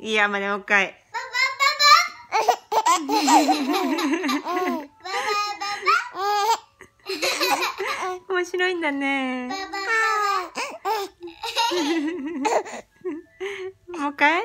いや、まだもう一回。面白いんだね。もう一回。